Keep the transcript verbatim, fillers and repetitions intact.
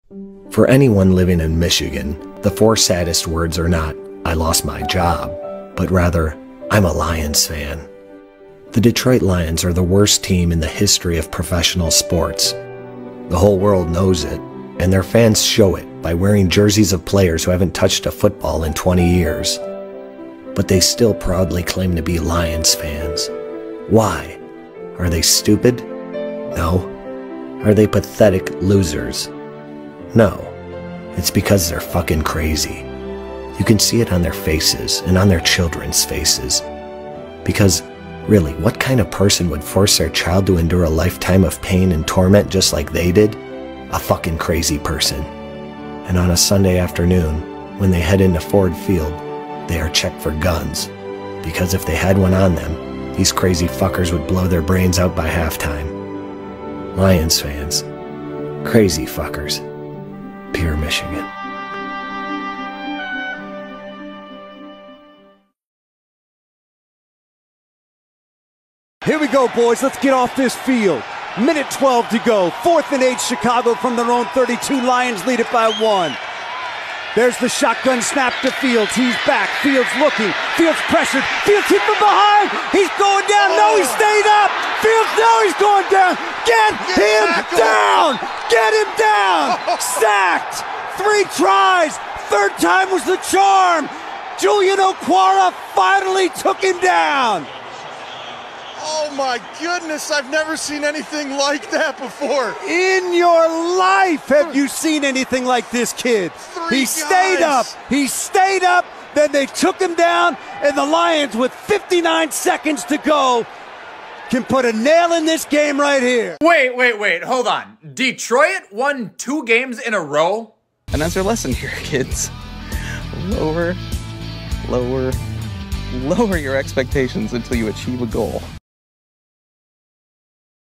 For anyone living in Michigan, the four saddest words are not, "I lost my job," but rather, "I'm a Lions fan." The Detroit Lions are the worst team in the history of professional sports. The whole world knows it, and their fans show it by wearing jerseys of players who haven't touched a football in twenty years. But they still proudly claim to be Lions fans. Why? Are they stupid? No. Are they pathetic losers? No. It's because they're fucking crazy. You can see it on their faces and on their children's faces. Because, really, what kind of person would force their child to endure a lifetime of pain and torment just like they did? A fucking crazy person. And on a Sunday afternoon, when they head into Ford Field, they are checked for guns. Because if they had one on them, these crazy fuckers would blow their brains out by halftime. Lions fans. Crazy fuckers. Pure Michigan. Here we go, boys. Let's get off this field. Minute twelve to go. Fourth and eight, Chicago from their own thirty-two. Lions lead it by one. There's the shotgun snap to Fields. He's back. Fields looking. Fields pressured. Fields hit from behind. He's going down. No, he stayed up. Fields, no, he's going down. Get, Get him down. Get him down. Sacked. Three tries. Third time was the charm. Julian Okwara finally took him down. Oh my goodness, I've never seen anything like that before. In your life have you seen anything like this, kid? Three he stayed up, guys. he stayed up, then they took him down, and the Lions, with fifty-nine seconds to go, can put a nail in this game right here. Wait, wait, wait, hold on. Detroit won two games in a row? And that's our lesson here, kids. Lower, lower, lower your expectations until you achieve a goal.